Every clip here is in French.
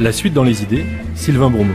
La suite dans les idées, Sylvain Bourmeau.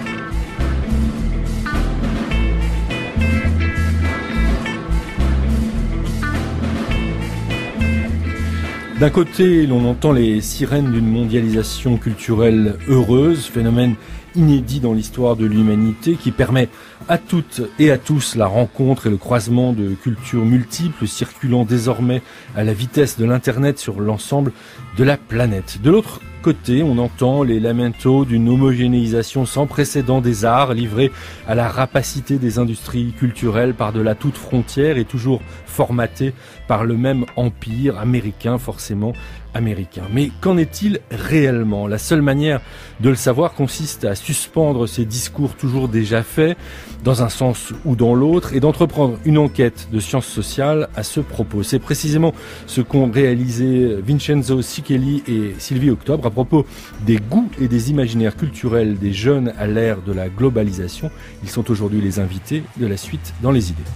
D'un côté, l'on entend les sirènes d'une mondialisation culturelle heureuse, phénomène inédit dans l'histoire de l'humanité qui permet à toutes et à tous la rencontre et le croisement de cultures multiples circulant désormais à la vitesse de l'Internet sur l'ensemble de la planète. De l'autre côté, on entend les lamentos d'une homogénéisation sans précédent des arts livrés à la rapacité des industries culturelles par-delà toute frontière et toujours formatées par le même empire américain, forcément américain. Mais qu'en est-il réellement? La seule manière de le savoir consiste à suspendre ces discours toujours déjà faits, dans un sens ou dans l'autre, et d'entreprendre une enquête de sciences sociales à ce propos. C'est précisément ce qu'ont réalisé Vincenzo Cichelli et Sylvie Octobre à propos des goûts et des imaginaires culturels des jeunes à l'ère de la globalisation. Ils sont aujourd'hui les invités de la suite dans les idées.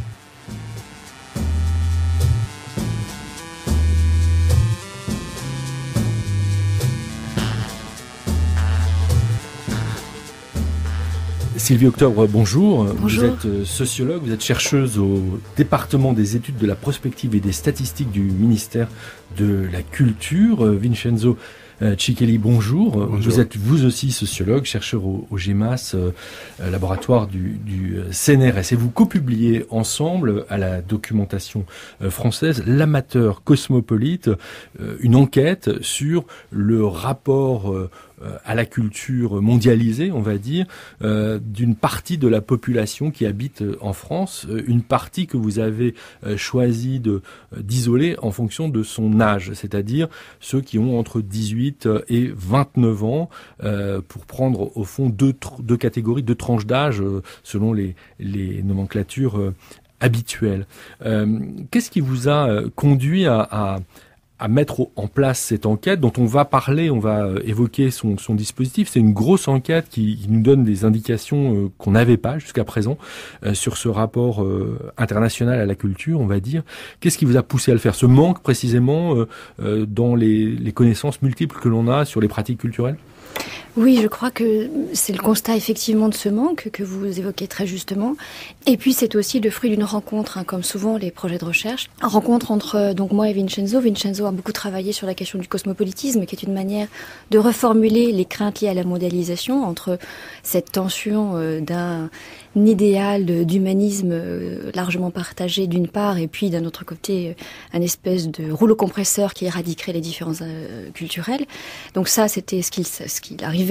Sylvie Octobre, bonjour. Bonjour. Vous êtes sociologue, vous êtes chercheuse au département des études de la prospective et des statistiques du ministère de la Culture. Vincenzo Cichelli, bonjour. Bonjour. Vous êtes vous aussi sociologue, chercheur au GEMAS, laboratoire du CNRS. Et vous copubliez ensemble à la documentation française L'amateur cosmopolite, une enquête sur le rapport à la culture mondialisée, on va dire, d'une partie de la population qui habite en France, une partie que vous avez choisi d'isoler en fonction de son âge, c'est-à-dire ceux qui ont entre 18 et 29 ans, pour prendre au fond deux catégories, deux tranches d'âge selon les nomenclatures habituelles. Qu'est-ce qui vous a conduit à mettre en place cette enquête dont on va parler, on va évoquer son dispositif? C'est une grosse enquête qui nous donne des indications qu'on n'avait pas jusqu'à présent sur ce rapport international à la culture, on va dire. Qu'est-ce qui vous a poussé à le faire? Ce manque précisément dans les connaissances multiples que l'on a sur les pratiques culturelles? Oui, je crois que c'est le constat effectivement de ce manque que vous évoquez très justement. Et puis c'est aussi le fruit d'une rencontre, comme souvent les projets de recherche. Une rencontre entre donc moi et Vincenzo. Vincenzo a beaucoup travaillé sur la question du cosmopolitisme, qui est une manière de reformuler les craintes liées à la mondialisation, entre cette tension d'un idéal d'humanisme largement partagé d'une part, et puis d'un autre côté un espèce de rouleau compresseur qui éradiquerait les différences culturelles. Donc ça, c'était ce qu'il arrivait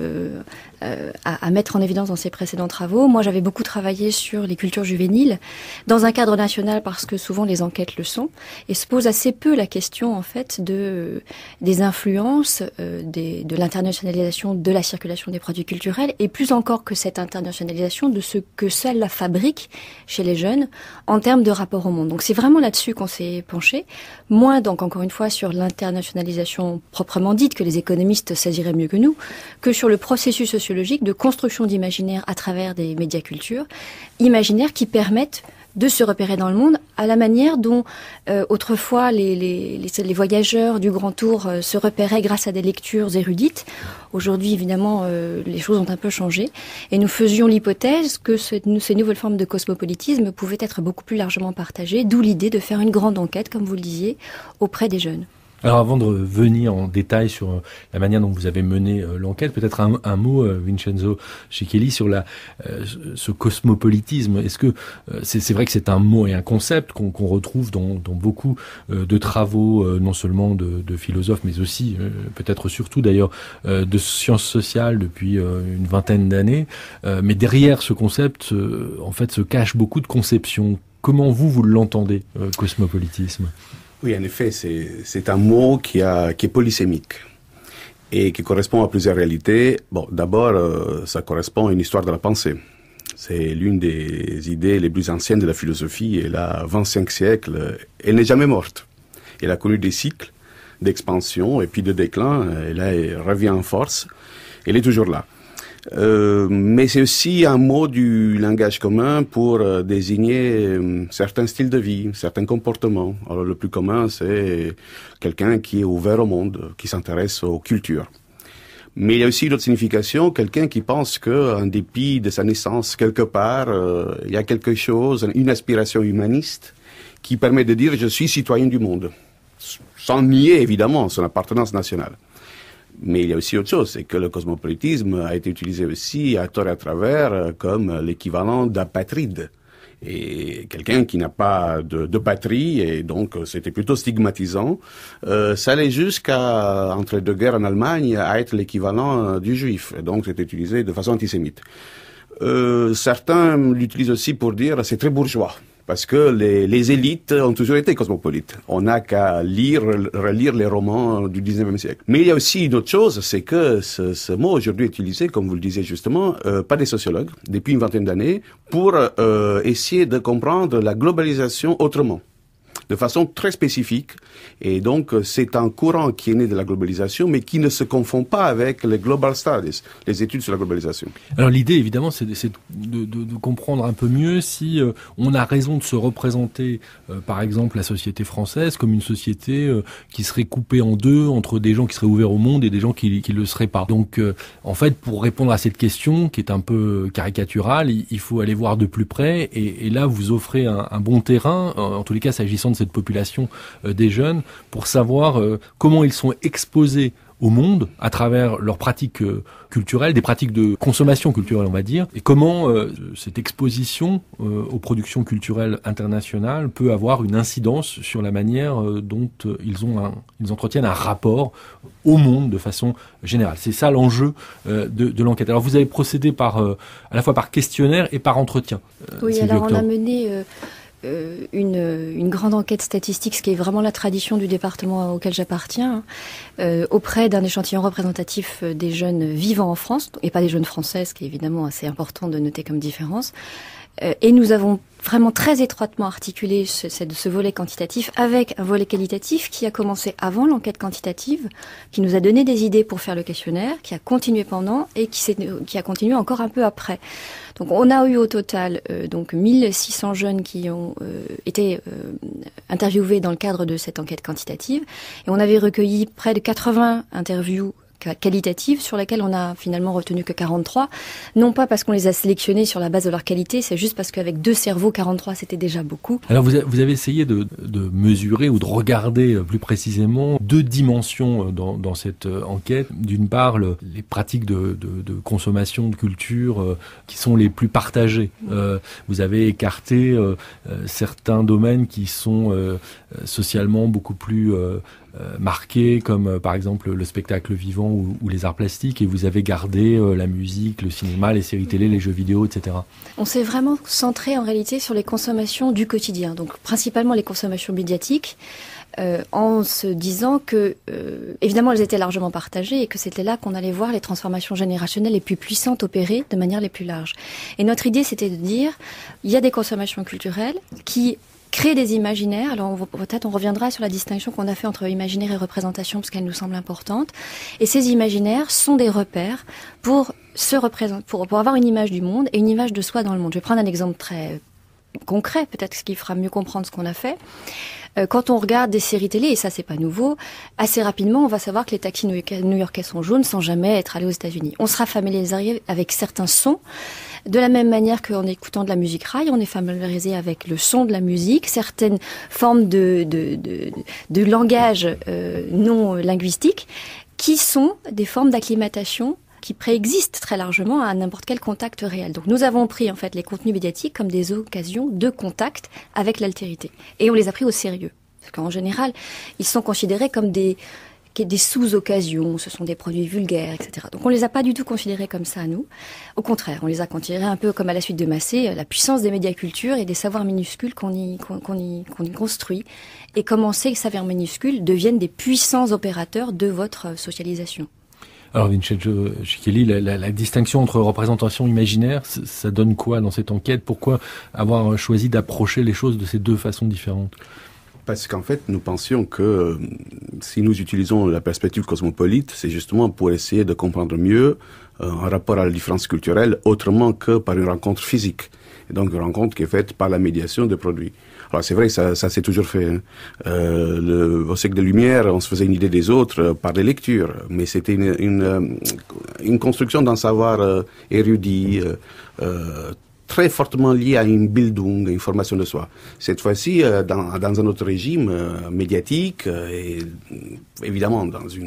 à mettre en évidence dans ses précédents travaux. Moi, j'avais beaucoup travaillé sur les cultures juvéniles dans un cadre national parce que souvent les enquêtes le sont, et se pose assez peu la question en fait des influences de l'internationalisation de la circulation des produits culturels, et plus encore que cette internationalisation de ce que celle la fabrique chez les jeunes en termes de rapport au monde. Donc c'est vraiment là-dessus qu'on s'est penché, moins donc encore une fois sur l'internationalisation proprement dite que les économistes saisiraient mieux que nous, que sur le processus sociologique de construction d'imaginaire à travers des médiacultures, imaginaires qui permettent de se repérer dans le monde à la manière dont autrefois les voyageurs du Grand Tour se repéraient grâce à des lectures érudites. Aujourd'hui, évidemment, les choses ont un peu changé, et nous faisions l'hypothèse que ces nouvelles formes de cosmopolitisme pouvaient être beaucoup plus largement partagées, d'où l'idée de faire une grande enquête, comme vous le disiez, auprès des jeunes. Alors avant de venir en détail sur la manière dont vous avez mené l'enquête, peut-être un mot, Vincenzo Cichelli, sur ce cosmopolitisme. Est-ce que c'est vrai que c'est un mot et un concept qu'on retrouve dans beaucoup de travaux, non seulement de philosophes, mais aussi, peut-être surtout d'ailleurs, de sciences sociales depuis une vingtaine d'années. Mais derrière ce concept, en fait, se cachent beaucoup de conceptions. Comment vous l'entendez, cosmopolitisme ? Oui, en effet, c'est un mot qui est polysémique et qui correspond à plusieurs réalités. Bon, d'abord, ça correspond à une histoire de la pensée. C'est l'une des idées les plus anciennes de la philosophie. Elle a 25 siècles. Elle n'est jamais morte. Elle a connu des cycles d'expansion et puis de déclin. Et là, elle revient en force. Elle est toujours là. Mais c'est aussi un mot du langage commun pour désigner certains styles de vie, certains comportements. Alors le plus commun, c'est quelqu'un qui est ouvert au monde, qui s'intéresse aux cultures. Mais il y a aussi d'autres significations, quelqu'un qui pense qu'en dépit de sa naissance, quelque part, il y a quelque chose, une aspiration humaniste qui permet de dire « je suis citoyen du monde », sans nier évidemment son appartenance nationale. Mais il y a aussi autre chose, c'est que le cosmopolitisme a été utilisé aussi à tort et à travers comme l'équivalent d'apatride. Et quelqu'un qui n'a pas de patrie, et donc c'était plutôt stigmatisant, ça allait jusqu'à, entre les deux guerres en Allemagne, à être l'équivalent du juif. Et donc c'était utilisé de façon antisémite. Certains l'utilisent aussi pour dire c'est très bourgeois. Parce que les élites ont toujours été cosmopolites. On n'a qu'à relire les romans du 19e siècle. Mais il y a aussi une autre chose, c'est que ce mot aujourd'hui est utilisé, comme vous le disiez justement, par des sociologues, depuis une vingtaine d'années, pour essayer de comprendre la globalisation autrement, de façon très spécifique. Et donc, c'est un courant qui est né de la globalisation, mais qui ne se confond pas avec les Global Studies, les études sur la globalisation. Alors l'idée, évidemment, c'est de comprendre un peu mieux si on a raison de se représenter, par exemple, la société française comme une société qui serait coupée en deux entre des gens qui seraient ouverts au monde et des gens qui le seraient pas. Donc, en fait, pour répondre à cette question, qui est un peu caricaturale, il faut aller voir de plus près. Et là, vous offrez un bon terrain, en tous les cas, s'agissant de cette population des jeunes, pour savoir comment ils sont exposés au monde à travers leurs pratiques culturelles, des pratiques de consommation culturelle, on va dire, et comment cette exposition aux productions culturelles internationales peut avoir une incidence sur la manière dont ils entretiennent un rapport au monde de façon générale. C'est ça l'enjeu de l'enquête. Alors vous avez procédé à la fois par questionnaire et par entretien. Oui, alors on a mené une grande enquête statistique, ce qui est vraiment la tradition du département auquel j'appartiens, auprès d'un échantillon représentatif des jeunes vivant en France, et pas des jeunes français, ce qui est évidemment assez important de noter comme différence. Et nous avons vraiment très étroitement articulé ce volet quantitatif avec un volet qualitatif qui a commencé avant l'enquête quantitative, qui nous a donné des idées pour faire le questionnaire, qui a continué pendant et qui a continué encore un peu après. Donc on a eu au total donc 1600 jeunes qui ont été interviewés dans le cadre de cette enquête quantitative, et on avait recueilli près de 80 interviews qualitatives sur lesquelles on a finalement retenu que 43, non pas parce qu'on les a sélectionnés sur la base de leur qualité, c'est juste parce qu'avec 2 cerveaux, 43 c'était déjà beaucoup. Alors vous avez essayé de mesurer ou de regarder plus précisément 2 dimensions dans cette enquête. D'une part, les pratiques de consommation, de culture qui sont les plus partagées. Vous avez écarté certains domaines qui sont socialement beaucoup plus marqués, comme par exemple le spectacle vivant ou les arts plastiques, et vous avez gardé la musique, le cinéma, les séries télé, les jeux vidéo, etc. On s'est vraiment centré en réalité sur les consommations du quotidien, donc principalement les consommations médiatiques, en se disant que évidemment elles étaient largement partagées et que c'était là qu'on allait voir les transformations générationnelles les plus puissantes opérées de manière les plus large. Et notre idée c'était de dire, il y a des consommations culturelles qui créer des imaginaires. Alors peut-être on reviendra sur la distinction qu'on a fait entre imaginaire et représentation parce qu'elle nous semble importante. Et ces imaginaires sont des repères pour avoir une image du monde et une image de soi dans le monde. Je vais prendre un exemple très concret, peut-être ce qui fera mieux comprendre ce qu'on a fait. Quand on regarde des séries télé, et ça c'est pas nouveau, assez rapidement on va savoir que les taxis new-yorkais sont jaunes sans jamais être allés aux États-Unis. On sera familiarisé avec certains sons. De la même manière qu'en écoutant de la musique rail, on est familiarisé avec le son de la musique, certaines formes de langage non linguistique, qui sont des formes d'acclimatation qui préexistent très largement à n'importe quel contact réel. Donc nous avons pris en fait les contenus médiatiques comme des occasions de contact avec l'altérité. Et on les a pris au sérieux. Parce qu'en général, ils sont considérés comme des sous-occasions, ce sont des produits vulgaires, etc. Donc on les a pas du tout considérés comme ça, nous. Au contraire, on les a considérés un peu comme à la suite de Massé, la puissance des médiacultures et des savoirs minuscules qu'on y construit, et comment ces savoirs minuscules deviennent des puissants opérateurs de votre socialisation. Alors Vincenzo Schichelli, la distinction entre représentation et imaginaire, ça donne quoi dans cette enquête? Pourquoi avoir choisi d'approcher les choses de ces 2 façons différentes? Parce qu'en fait, nous pensions que si nous utilisons la perspective cosmopolite, c'est justement pour essayer de comprendre mieux un rapport à la différence culturelle autrement que par une rencontre physique. Et donc une rencontre qui est faite par la médiation de produits. Alors c'est vrai que ça s'est toujours fait. Hein. Au siècle des Lumières, on se faisait une idée des autres par des lectures, mais c'était une construction d'un savoir érudit, très fortement lié à une Bildung, à une formation de soi. Cette fois-ci, dans un autre régime médiatique et évidemment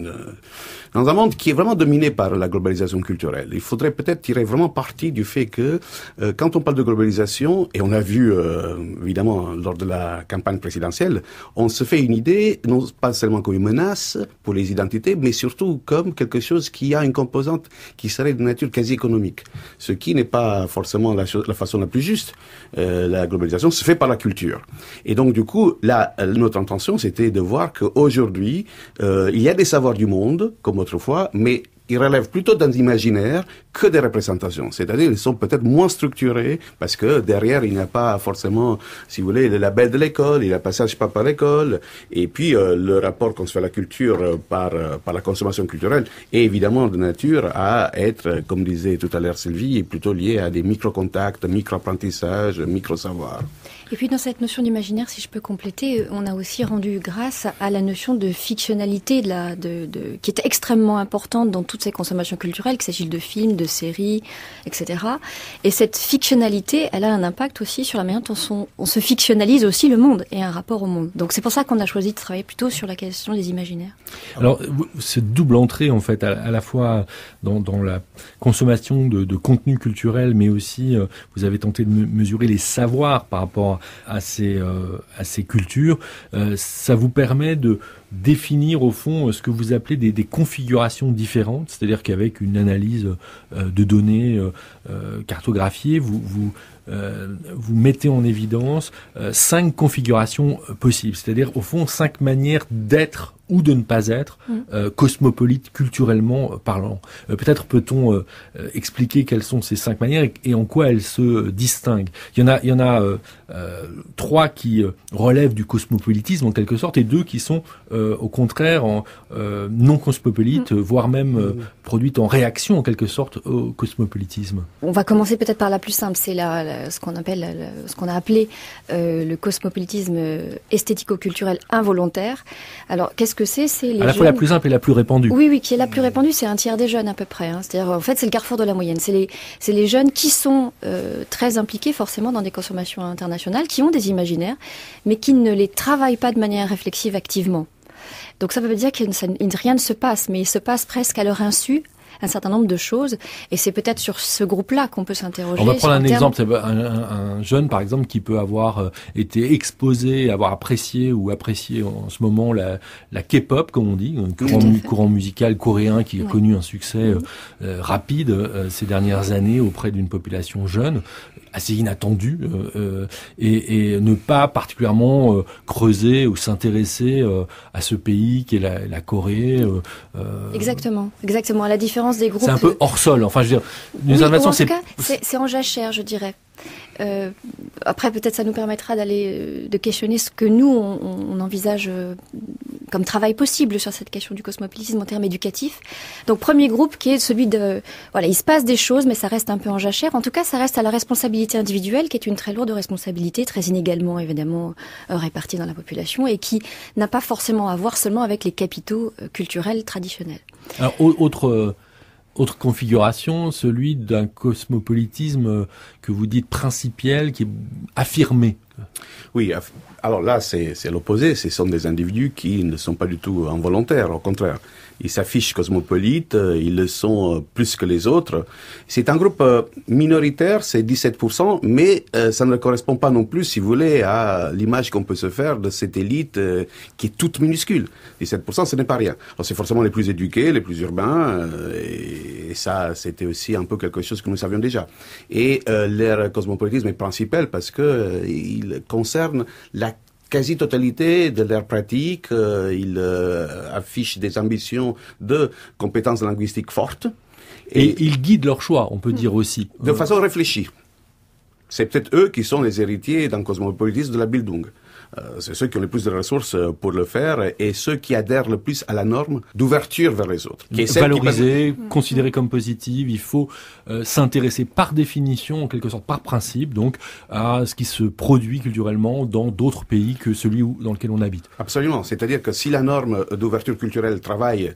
dans un monde qui est vraiment dominé par la globalisation culturelle. Il faudrait peut-être tirer vraiment parti du fait que quand on parle de globalisation, et on a vu évidemment lors de la campagne présidentielle, on se fait une idée non pas seulement comme une menace pour les identités, mais surtout comme quelque chose qui a une composante qui serait de nature quasi économique, ce qui n'est pas forcément la façon la plus juste. La globalisation se fait par la culture. Et donc du coup, là, notre intention, c'était de voir qu'aujourd'hui, il y a des savoirs du monde, comme autrefois, mais ils relèvent plutôt d'un imaginaire que des représentations. C'est-à-dire, ils sont peut-être moins structurés parce que derrière, il n'y a pas forcément, si vous voulez, le label de l'école, il y a le passage pas par l'école, et puis le rapport qu'on se fait à la culture par la consommation culturelle est évidemment de nature à être, comme disait tout à l'heure Sylvie, plutôt lié à des micro-contacts, micro-apprentissages, micro-savoirs. Et puis dans cette notion d'imaginaire, si je peux compléter, on a aussi rendu grâce à la notion de fictionnalité qui est extrêmement importante dans toutes ces consommations culturelles, qu'il s'agisse de films, de séries, etc. Et cette fictionnalité, elle a un impact aussi sur la manière dont on se fictionnalise aussi le monde et un rapport au monde. Donc c'est pour ça qu'on a choisi de travailler plutôt sur la question des imaginaires. Alors cette double entrée en fait, à la fois dans la consommation de contenu culturel, mais aussi vous avez tenté de mesurer les savoirs par rapport à ces cultures, ça vous permet de définir au fond ce que vous appelez des configurations différentes, c'est-à-dire qu'avec une analyse de données cartographiées, vous mettez en évidence 5 configurations possibles, c'est-à-dire au fond 5 manières d'être ou de ne pas être cosmopolite culturellement parlant. Peut-être peut-on expliquer quelles sont ces 5 manières et en quoi elles se distinguent. Il y en a 3 qui relèvent du cosmopolitisme en quelque sorte et 2 qui sont au contraire non cosmopolites, voire même produites en réaction en quelque sorte au cosmopolitisme. On va commencer peut-être par la plus simple, c'est ce qu'on a appelé le cosmopolitisme esthético-culturel involontaire. Alors qu'est-ce que c'est les à la fois la plus simple et la plus répandue. Oui, qui est la plus répandue, c'est un tiers des jeunes à peu près. Hein. C'est-à-dire, en fait, c'est le carrefour de la moyenne. C'est les jeunes qui sont très impliqués forcément dans des consommations internationales, qui ont des imaginaires, mais qui ne les travaillent pas de manière réflexive activement. Donc ça veut dire que rien ne se passe, mais il se passe presque à leur insu un certain nombre de choses, et c'est peut-être sur ce groupe-là qu'on peut s'interroger. On va prendre un exemple, c'est un jeune par exemple qui peut avoir été exposé, avoir apprécié en ce moment la K-pop, comme on dit, un courant musical coréen qui a connu un succès rapide ces dernières années auprès d'une population jeune, assez inattendue, et ne pas particulièrement creuser ou s'intéresser à ce pays qui est la Corée. Exactement. À la différence des groupes. C'est un peu hors sol. Enfin, je veux dire, d'une certaine façon, c'est en jachère, je dirais. Après, peut-être ça nous permettra de questionner ce que nous, on envisage comme travail possible sur cette question du cosmopolitisme en termes éducatifs. Donc, premier groupe qui est celui de... Voilà, il se passe des choses, mais ça reste un peu en jachère. En tout cas, ça reste à la responsabilité individuelle, qui est une très lourde responsabilité, très inégalement, évidemment, répartie dans la population, et qui n'a pas forcément à voir seulement avec les capitaux culturels traditionnels. Alors, autre configuration, celui d'un cosmopolitisme que vous dites principiel, qui est affirmé. Oui, alors là, c'est l'opposé. Ce sont des individus qui ne sont pas du tout involontaires, au contraire. Ils s'affichent cosmopolites, ils le sont plus que les autres. C'est un groupe minoritaire, c'est 17%, mais ça ne correspond pas non plus, si vous voulez, à l'image qu'on peut se faire de cette élite qui est toute minuscule. 17%, ce n'est pas rien. Alors c'est forcément les plus éduqués, les plus urbains, et ça, c'était aussi un peu quelque chose que nous savions déjà. Et leur cosmopolitisme est principal parce que il concerne la quasi-totalité de leurs pratiques. Ils affichent des ambitions de compétences linguistiques fortes. Et ils guident leur choix, on peut dire aussi. De façon réfléchie. C'est peut-être eux qui sont les héritiers d'un cosmopolitisme de la Bildung. C'est ceux qui ont le plus de ressources pour le faire et ceux qui adhèrent le plus à la norme d'ouverture vers les autres. Qui est valoriser, considérer comme positive, il faut s'intéresser par définition, en quelque sorte par principe, donc à ce qui se produit culturellement dans d'autres pays que celui dans lequel on habite. Absolument. C'est-à-dire que si la norme d'ouverture culturelle travaille,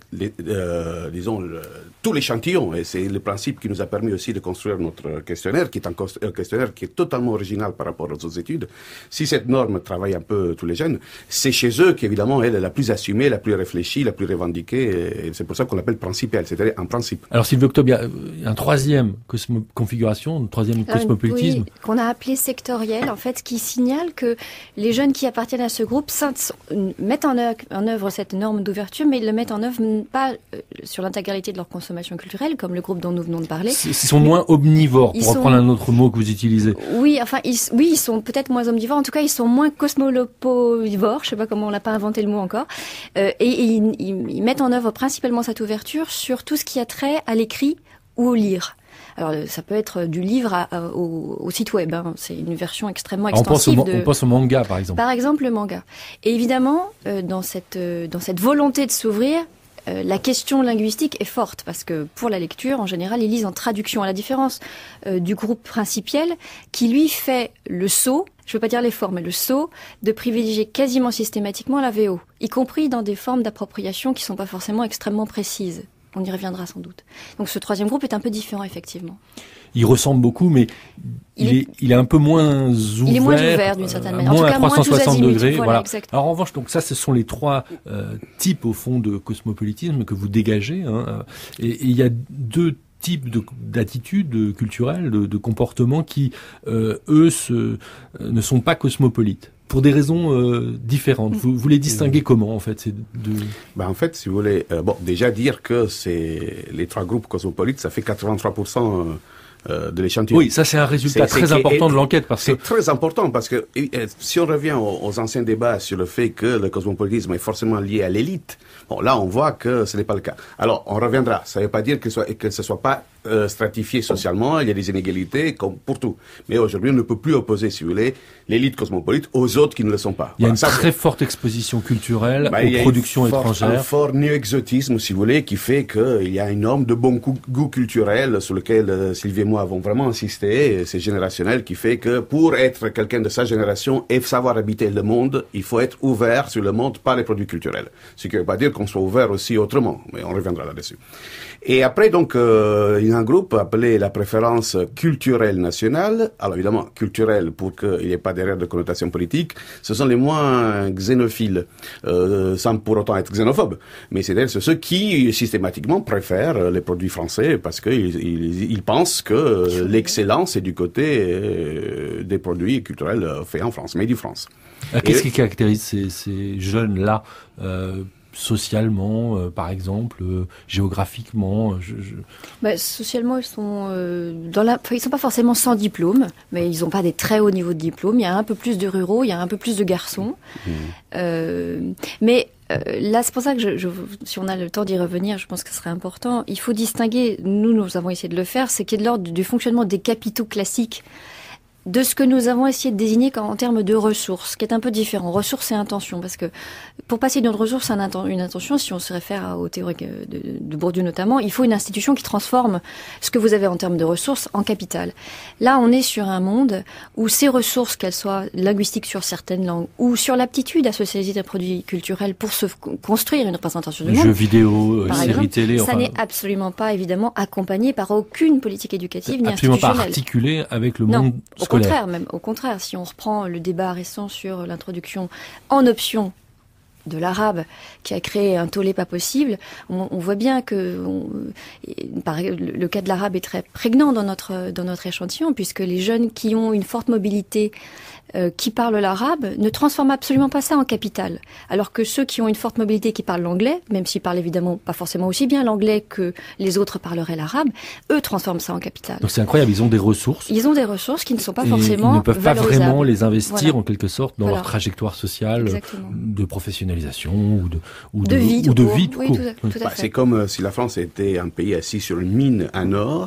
tous l'échantillon, et c'est le principe qui nous a permis aussi de construire notre questionnaire, qui est un questionnaire qui est totalement original par rapport aux autres études, si cette norme travaille un peu tous les jeunes, c'est chez eux qu'évidemment elle est la plus assumée, la plus réfléchie, la plus revendiquée, et c'est pour ça qu'on l'appelle principielle, c'est-à-dire un principe. Alors Sylvie Octobre, il y a un troisième configuration, un troisième cosmopolitisme. Oui, qu'on a appelé sectoriel, en fait, qui signale que les jeunes qui appartiennent à ce groupe mettent en œuvre cette norme d'ouverture, mais ils le mettent en œuvre pas sur l'intégralité de leur consommation culturelle, comme le groupe dont nous venons de parler. Ils sont moins omnivores, pour reprendre un autre mot que vous utilisez. Oui, enfin, ils sont peut-être moins omnivores, en tout cas, ils sont moins cosmopolivores, je sais pas comment on n'a pas inventé le mot encore, et ils mettent en œuvre principalement cette ouverture sur tout ce qui a trait à l'écrit ou au lire. Alors, ça peut être du livre au site web. Hein. C'est une version extrêmement extensive. On pense au manga, par exemple. Par exemple, le manga. Et évidemment, dans cette volonté de s'ouvrir, la question linguistique est forte parce que pour la lecture, en général, ils lisent en traduction, à la différence du groupe principiel qui, lui, fait le saut, je ne veux pas dire l'effort, mais le saut de privilégier quasiment systématiquement la VO, y compris dans des formes d'appropriation qui ne sont pas forcément extrêmement précises. On y reviendra sans doute. Donc ce troisième groupe est un peu différent, effectivement. Il ressemble beaucoup, mais il est un peu moins ouvert. Il est moins ouvert d'une certaine manière. Moins en tout cas, à 360 degrés. Voilà. Alors en revanche, donc ça, ce sont les trois types au fond de cosmopolitisme que vous dégagez. Hein, et il y a deux types d'attitudes culturelles, de comportements qui, eux, ne sont pas cosmopolites. Pour des raisons différentes. Vous les distinguez comment, en fait, ces deux... En fait, si vous voulez, déjà dire que c'est les trois groupes cosmopolites, ça fait 83% de l'échantillon. Oui, ça c'est un résultat très important de l'enquête. C'est très important parce que si on revient aux anciens débats sur le fait que le cosmopolitisme est forcément lié à l'élite, là on voit que ce n'est pas le cas. Alors on reviendra, ça ne veut pas dire que ce soit pas stratifié socialement, il y a des inégalités comme pour tout. Mais aujourd'hui on ne peut plus opposer, si vous voulez, l'élite cosmopolite aux autres qui ne le sont pas. Il y a une très forte exposition culturelle aux productions étrangères. Un fort néo-exotisme, si vous voulez, qui fait qu'il y a une norme de bon goût culturel sur lequel Sylvie et moi avons vraiment insisté. C'est générationnel qui fait que pour être quelqu'un de sa génération et savoir habiter le monde, il faut être ouvert sur le monde par les produits culturels. Ce qui ne veut pas dire qu'on soit ouvert aussi autrement, mais on reviendra là-dessus. Et après, donc, il y a un groupe appelé la préférence culturelle nationale. Alors, évidemment, culturelle pour qu'il n'y ait pas derrière de connotation politique. Ce sont les moins xénophiles, sans pour autant être xénophobes. Mais c'est-à-dire ceux qui, systématiquement, préfèrent les produits français parce qu'ils pensent que l'excellence est du côté des produits culturels faits en France, mais du France. Qu'est-ce qui caractérise ces jeunes-là socialement, par exemple, géographiquement socialement, ils sont ils sont pas forcément sans diplôme, mais ils n'ont pas des très hauts niveaux de diplôme. Il y a un peu plus de ruraux, il y a un peu plus de garçons. Mais là, c'est pour ça que si on a le temps d'y revenir, je pense que ce serait important. Il faut distinguer, nous avons essayé de le faire, c'est qu'il y a de l'ordre du fonctionnement des capitaux classiques de ce que nous avons essayé de désigner en termes de ressources, qui est un peu différent. Ressources et intention, parce que pour passer d'une ressource à une intention, si on se réfère aux théories de Bourdieu notamment, il faut une institution qui transforme ce que vous avez en termes de ressources en capital. Là, on est sur un monde où ces ressources, qu'elles soient linguistiques sur certaines langues ou sur l'aptitude à socialiser des produits culturels pour se construire une représentation du monde. Jeux vidéo, séries télé... Ça n'est absolument pas, évidemment, accompagné par aucune politique éducative ni institutionnelle. Absolument pas articulé avec le monde scolaire. Au contraire, si on reprend le débat récent sur l'introduction en option de l'arabe qui a créé un tollé pas possible, on voit bien que le cas de l'arabe est très prégnant dans notre échantillon, puisque les jeunes qui ont une forte mobilité qui parlent l'arabe ne transforment absolument pas ça en capital. Alors que ceux qui ont une forte mobilité qui parlent l'anglais, même s'ils parlent évidemment pas forcément aussi bien l'anglais que les autres parleraient l'arabe, eux transforment ça en capital. Donc c'est incroyable, ils ont des ressources. Ils ont des ressources qui ne sont pas forcément ils ne peuvent pas vraiment les investir voilà. en quelque sorte dans leur trajectoire sociale. Exactement. De professionnalisation ou de vie tout court. Tout à fait. C'est comme si la France était un pays assis sur une mine en or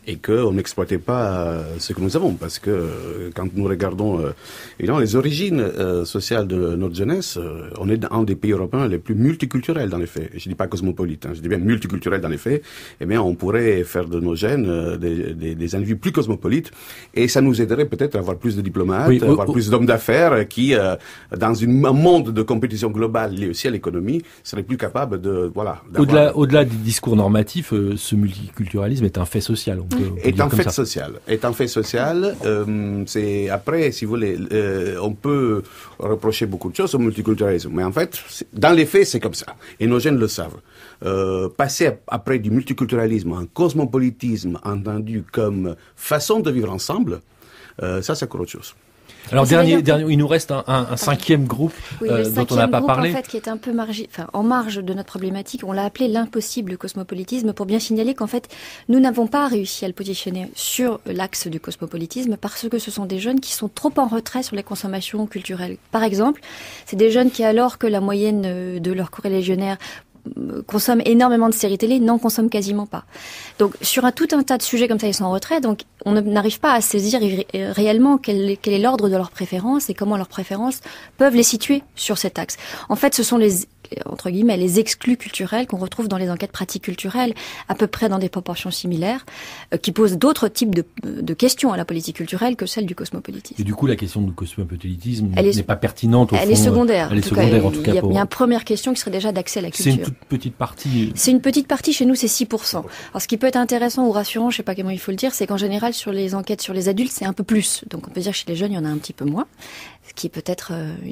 et qu'on n'exploitait pas ce que nous avons, parce que quand nous regardons évidemment les origines sociales de notre jeunesse, on est un des pays européens les plus multiculturels dans les faits. Je dis pas cosmopolite, je dis bien multiculturel dans les faits. Eh bien, on pourrait faire de nos jeunes des individus plus cosmopolites, et ça nous aiderait peut-être à avoir plus de diplomates, avoir plus d'hommes d'affaires qui, dans un monde de compétition globale lié aussi à l'économie, seraient plus capables de Au-delà du discours normatif, ce multiculturalisme est un fait social. Est un fait social. C'est après, si vous voulez, on peut reprocher beaucoup de choses au multiculturalisme, mais en fait, dans les faits, c'est comme ça. Et nos jeunes le savent. Passer après du multiculturalisme, un cosmopolitisme entendu comme façon de vivre ensemble, ça c'est encore autre chose. Alors il nous reste un cinquième groupe dont on n'a pas parlé. En fait, qui est un peu en marge de notre problématique, on l'a appelé l'impossible cosmopolitisme, pour bien signaler qu'en fait, nous n'avons pas réussi à le positionner sur l'axe du cosmopolitisme parce que ce sont des jeunes qui sont trop en retrait sur les consommations culturelles. Par exemple, c'est des jeunes qui, alors que la moyenne de leurs corréligionnaires consomment énormément de séries télé, n'en consomment quasiment pas. Donc, sur tout un tas de sujets comme ça, ils sont en retrait, donc on n'arrive pas à saisir réellement quel est l'ordre de leurs préférences et comment leurs préférences peuvent les situer sur cet axe. En fait, ce sont entre guillemets, les exclus culturels qu'on retrouve dans les enquêtes pratiques culturelles, à peu près dans des proportions similaires, qui posent d'autres types de questions à la politique culturelle que celle du cosmopolitisme. Et du coup, la question du cosmopolitisme n'est pas pertinente au fond. Elle est secondaire. Elle est secondaire, en tout cas. Il y a une première question qui serait déjà d'accès à la culture. C'est une toute petite partie. C'est une petite partie, chez nous, c'est 6%. Alors, ce qui peut être intéressant ou rassurant, je sais pas comment il faut le dire, c'est qu'en général, sur les enquêtes sur les adultes, c'est un peu plus. Donc, on peut dire que chez les jeunes, il y en a un petit peu moins. Ce qui est peut-être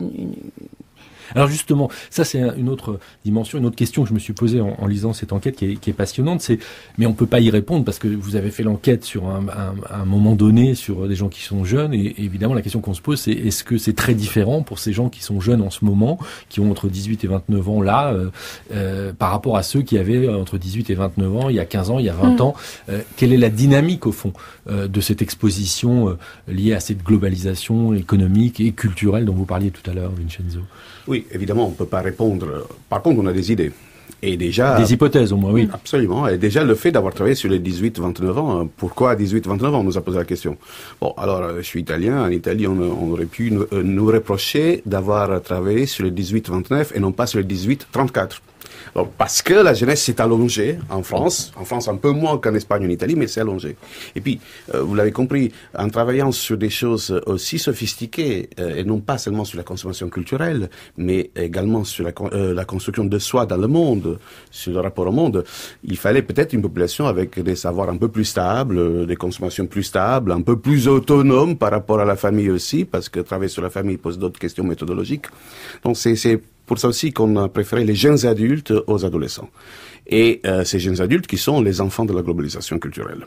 Alors justement, ça c'est une autre dimension, une autre question que je me suis posée en lisant cette enquête qui est passionnante. Mais on peut pas y répondre parce que vous avez fait l'enquête sur un moment donné sur des gens qui sont jeunes, et évidemment la question qu'on se pose, c'est est-ce que c'est très différent pour ces gens qui sont jeunes en ce moment, qui ont entre 18 et 29 ans là, par rapport à ceux qui avaient entre 18 et 29 ans il y a 15 ans, il y a 20 ans. Quelle est la dynamique au fond de cette exposition liée à cette globalisation économique et culturelle dont vous parliez tout à l'heure, Vincenzo? Oui, évidemment, on ne peut pas répondre. Par contre, on a des idées. Et déjà, des hypothèses au moins, oui. Absolument. Et déjà, le fait d'avoir travaillé sur les 18-29 ans, pourquoi 18-29 ans, on nous a posé la question. Bon, alors, je suis italien. En Italie, on aurait pu nous reprocher d'avoir travaillé sur les 18-29 et non pas sur les 18-34. Alors, parce que la jeunesse s'est allongée en France un peu moins qu'en Espagne ou en Italie, mais c'est allongé. Et puis, vous l'avez compris, en travaillant sur des choses aussi sophistiquées, et non pas seulement sur la consommation culturelle, mais également sur la construction de soi dans le monde, sur le rapport au monde, il fallait peut-être une population avec des savoirs un peu plus stables, des consommations plus stables, un peu plus autonomes par rapport à la famille aussi, parce que travailler sur la famille pose d'autres questions méthodologiques. Donc, c'est pour ça aussi qu'on a préféré les jeunes adultes aux adolescents. Et ces jeunes adultes qui sont les enfants de la globalisation culturelle.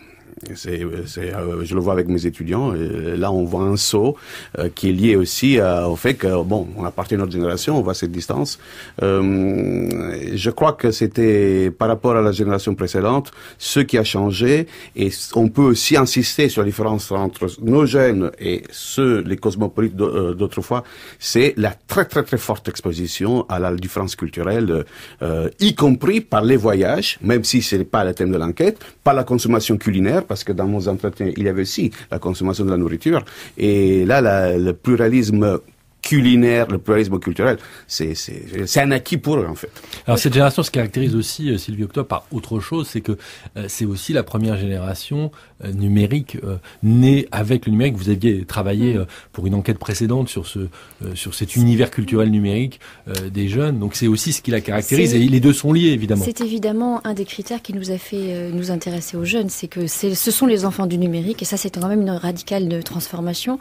Je le vois avec mes étudiants, et là on voit un saut qui est lié aussi au fait que, bon, on appartient à notre génération, on voit cette distance. Je crois que c'était par rapport à la génération précédente, ce qui a changé, et on peut aussi insister sur la différence entre nos jeunes et les cosmopolites d'autrefois, c'est la très très très forte exposition à la différence culturelle, y compris par les voyages, même si ce n'est pas le thème de l'enquête, par la consommation culinaire, parce que dans nos entretiens, il y avait aussi la consommation de la nourriture. Et là, le pluralisme culinaire, le pluralisme culturel, c'est un acquis pour eux, en fait. Alors, cette génération se caractérise aussi, Sylvie Octobre, par autre chose, c'est que c'est aussi la première génération numérique, née avec le numérique. Vous aviez travaillé pour une enquête précédente sur cet univers culturel numérique des jeunes. Donc, c'est aussi ce qui la caractérise, et les deux sont liés, évidemment. C'est évidemment un des critères qui nous a fait nous intéresser aux jeunes, c'est que ce sont les enfants du numérique, et ça, c'est quand même une radicale transformation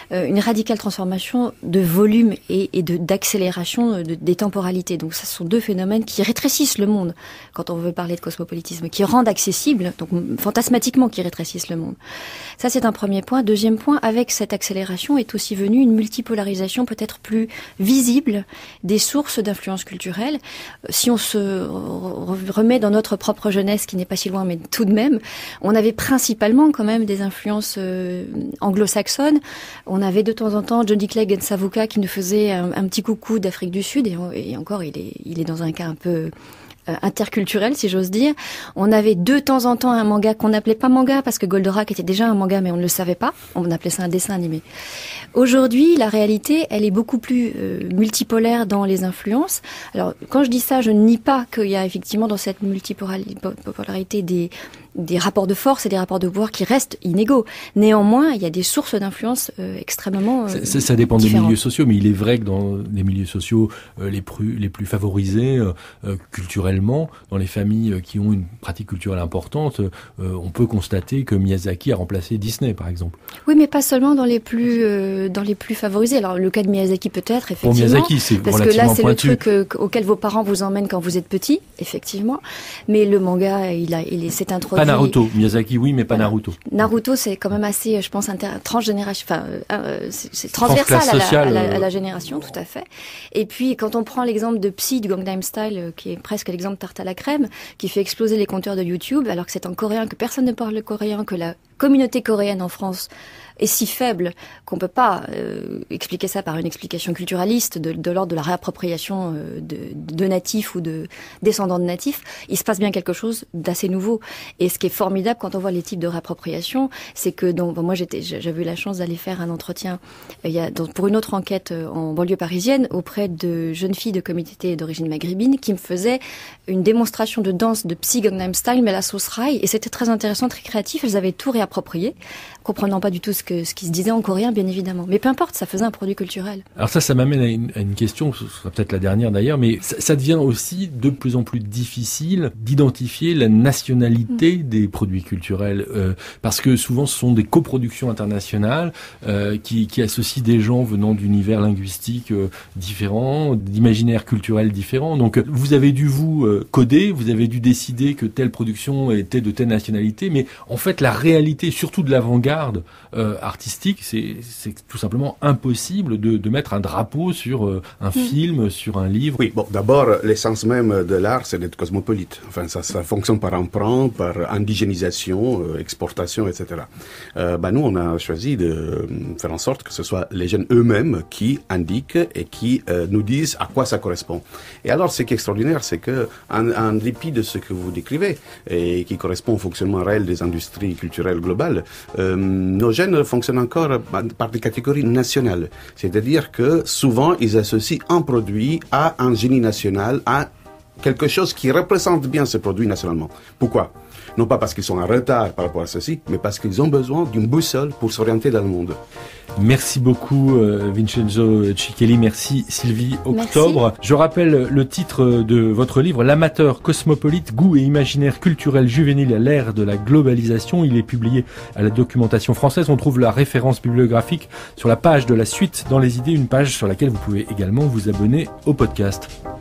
de volume et d'accélération des temporalités. Donc ça, ce sont deux phénomènes qui rétrécissent le monde quand on veut parler de cosmopolitisme, qui rendent accessible, donc fantasmatiquement qui rétrécissent le monde. Ça, c'est un premier point. Deuxième point, avec cette accélération est aussi venue une multipolarisation peut-être plus visible des sources d'influence culturelle. Si on se remet dans notre propre jeunesse, qui n'est pas si loin, mais tout de même, on avait principalement quand même des influences anglo-saxonnes. On avait de temps en temps Johnny Clegg et Savuka qui nous faisait un petit coucou d'Afrique du Sud, et encore il est dans un cas interculturel, si j'ose dire. On avait de temps en temps un manga qu'on n'appelait pas manga parce que Goldorak était déjà un manga, mais on ne le savait pas. On appelait ça un dessin animé. Aujourd'hui, la réalité, elle est beaucoup plus multipolaire dans les influences. Alors, quand je dis ça, je ne nie pas qu'il y a effectivement dans cette multipolarité des rapports de force et des rapports de pouvoir qui restent inégaux. Néanmoins, il y a des sources d'influence extrêmement ça dépend différentes. des milieux sociaux, mais il est vrai que dans les milieux sociaux les plus favorisés culturellement, dans les familles qui ont une pratique culturelle importante, on peut constater que Miyazaki a remplacé Disney, par exemple. Oui, mais pas seulement dans les plus favorisés. Alors, le cas de Miyazaki peut-être, effectivement. Pour Miyazaki, c'est parce que là, c'est pointu. Le truc auquel vos parents vous emmènent quand vous êtes petit, effectivement. Mais le manga, il s'est introduit. Pas Naruto. Miyazaki, oui, mais pas Naruto. Naruto, c'est quand même assez, je pense, transgénération. Enfin, c'est transversal à la génération, tout à fait. Et puis, quand on prend l'exemple de Psy, du Gangnam Style, qui est presque l'exemple tarte à la crème, qui fait exploser les compteurs de YouTube, alors que c'est en coréen, que personne ne parle le coréen, que la communauté coréenne en France est si faible qu'on peut pas expliquer ça par une explication culturaliste de l'ordre de la réappropriation de natifs ou de descendants de natifs. Il se passe bien quelque chose d'assez nouveau. Et ce qui est formidable quand on voit les types de réappropriation, c'est que moi j'avais eu la chance d'aller faire un entretien pour une autre enquête en banlieue parisienne auprès de jeunes filles de communautés d'origine maghrébine qui me faisaient une démonstration de danse de Psy Gangnam Style mais à la sauce rail, et c'était très intéressant, très créatif. Elles avaient tout réapproprié, comprenant pas du tout ce qui se disait en coréen, bien évidemment. Mais peu importe, ça faisait un produit culturel. Alors ça m'amène à une question, ce sera peut-être la dernière d'ailleurs, mais ça devient aussi de plus en plus difficile d'identifier la nationalité des produits culturels, parce que souvent ce sont des coproductions internationales qui associent des gens venant d'univers linguistiques différents, d'imaginaires culturels différents. Donc vous avez dû coder, vous avez dû décider que telle production était de telle nationalité, mais en fait la réalité, surtout de l'avant-garde artistique, c'est tout simplement impossible de mettre un drapeau sur un film, sur un livre. Oui, bon, d'abord, l'essence même de l'art, c'est d'être cosmopolite. Enfin, ça fonctionne par emprunt, par indigénisation, exportation, etc. Nous, on a choisi de faire en sorte que ce soit les jeunes eux-mêmes qui indiquent et qui nous disent à quoi ça correspond. Et alors, ce qui est extraordinaire, c'est que, en dépit de ce que vous décrivez, et qui correspond au fonctionnement réel des industries culturelles globales, nos jeunes fonctionnent encore par des catégories nationales. C'est-à-dire que souvent, ils associent un produit à un génie national, à quelque chose qui représente bien ce produit nationalement. Pourquoi ? Non pas parce qu'ils sont en retard par rapport à ceci, mais parce qu'ils ont besoin d'une boussole pour s'orienter dans le monde. Merci beaucoup Vincenzo Cichelli, merci Sylvie Octobre. Merci. Je rappelle le titre de votre livre, L'amateur cosmopolite, goût et imaginaire culturel juvénile à l'ère de la globalisation. Il est publié à la Documentation française. On trouve la référence bibliographique sur la page de la suite dans les idées, une page sur laquelle vous pouvez également vous abonner au podcast.